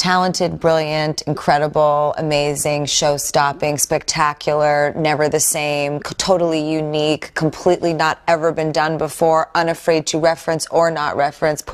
talented, brilliant, incredible, amazing, show-stopping, spectacular, never the same, totally unique, completely not ever been done before, unafraid to reference or not reference,